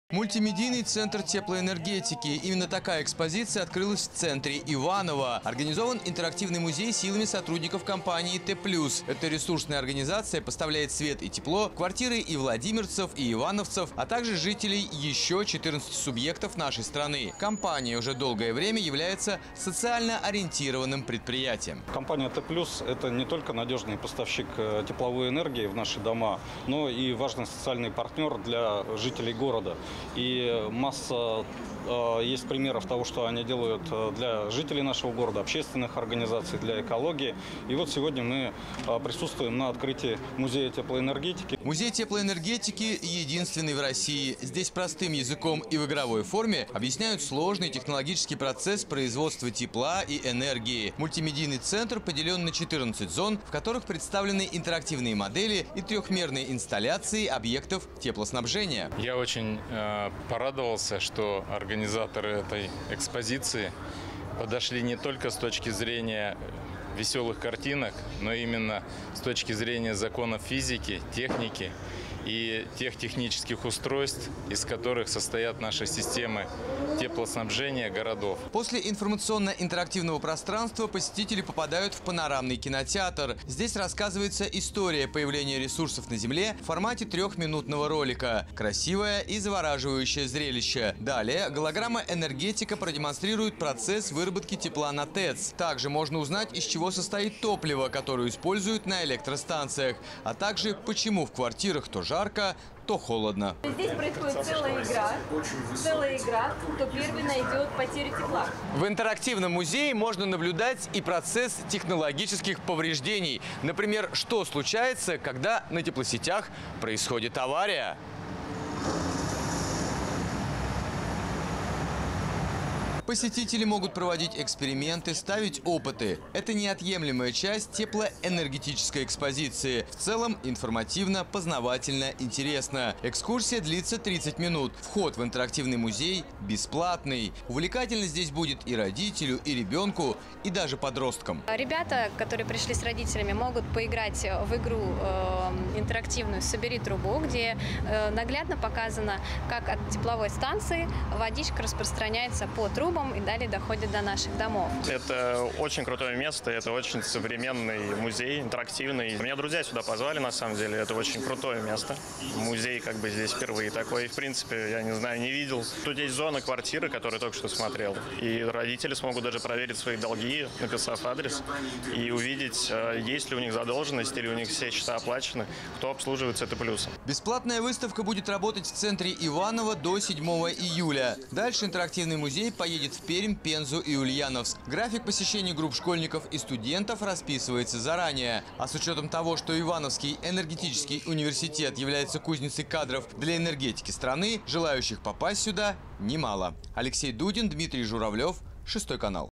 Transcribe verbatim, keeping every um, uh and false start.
Мультимедийный центр теплоэнергетики. Именно такая экспозиция открылась в центре Иваново. Организован интерактивный музей силами сотрудников компании Т плюс. Эта ресурсная организация поставляет свет и тепло в квартиры и владимирцев, и ивановцев, а также жителей еще четырнадцати субъектов нашей страны. Компания уже долгое время является социально ориентированным предприятием. Компания Т плюс – это не только надежный поставщик тепловой энергии в наши дома, но и важный социальный партнер для жителей города. И масса э, есть примеров того, что они делают для жителей нашего города, общественных организаций, для экологии. И вот сегодня мы э, присутствуем на открытии музея теплоэнергетики. Музей теплоэнергетики единственный в России. Здесь простым языком и в игровой форме объясняют сложный технологический процесс производства тепла и энергии. Мультимедийный центр поделен на четырнадцать зон, в которых представлены интерактивные модели и трехмерные инсталляции объектов теплоснабжения. Я очень э, порадовался, что организаторы этой экспозиции подошли не только с точки зрения веселых картинок, но именно с точки зрения законов физики, техники и тех технических устройств, из которых состоят наши системы теплоснабжения городов. После информационно-интерактивного пространства посетители попадают в панорамный кинотеатр. Здесь рассказывается история появления ресурсов на Земле в формате трехминутного ролика. Красивое и завораживающее зрелище. Далее голограмма энергетика продемонстрирует процесс выработки тепла на ТЭЦ. Также можно узнать, из чего состоит топливо, которое используют на электростанциях, а также почему в квартирах то жарко, то холодно. Здесь происходит целая игра, целая игра, кто первый найдет потерю тепла. В интерактивном музее можно наблюдать и процесс технологических повреждений. Например, что случается, когда на теплосетях происходит авария. Посетители могут проводить эксперименты, ставить опыты. Это неотъемлемая часть теплоэнергетической экспозиции. В целом информативно, познавательно, интересно. Экскурсия длится тридцать минут. Вход в интерактивный музей бесплатный. Увлекательно здесь будет и родителю, и ребенку, и даже подросткам. Ребята, которые пришли с родителями, могут поиграть в игру э, интерактивную «Собери трубу», где э, наглядно показано, как от тепловой станции водичка распространяется по трубам и далее доходит до наших домов. Это очень крутое место, это очень современный музей, интерактивный. Меня друзья сюда позвали, на самом деле, это очень крутое место. Музей как бы здесь впервые такой, в принципе, я не знаю, не видел. Тут есть зона квартиры, которую только что смотрел, и родители смогут даже проверить свои долги, написав адрес, и увидеть, есть ли у них задолженность или у них все счета оплачены, кто обслуживается Т плюсом. Бесплатная выставка будет работать в центре Иваново до седьмого июля. Дальше интерактивный музей поедет в Пермь, Пензу и Ульяновск. График посещения групп школьников и студентов расписывается заранее. А с учетом того, что Ивановский энергетический университет является кузницей кадров для энергетики страны, желающих попасть сюда немало. Алексей Дудин, Дмитрий Журавлев, Шестой канал.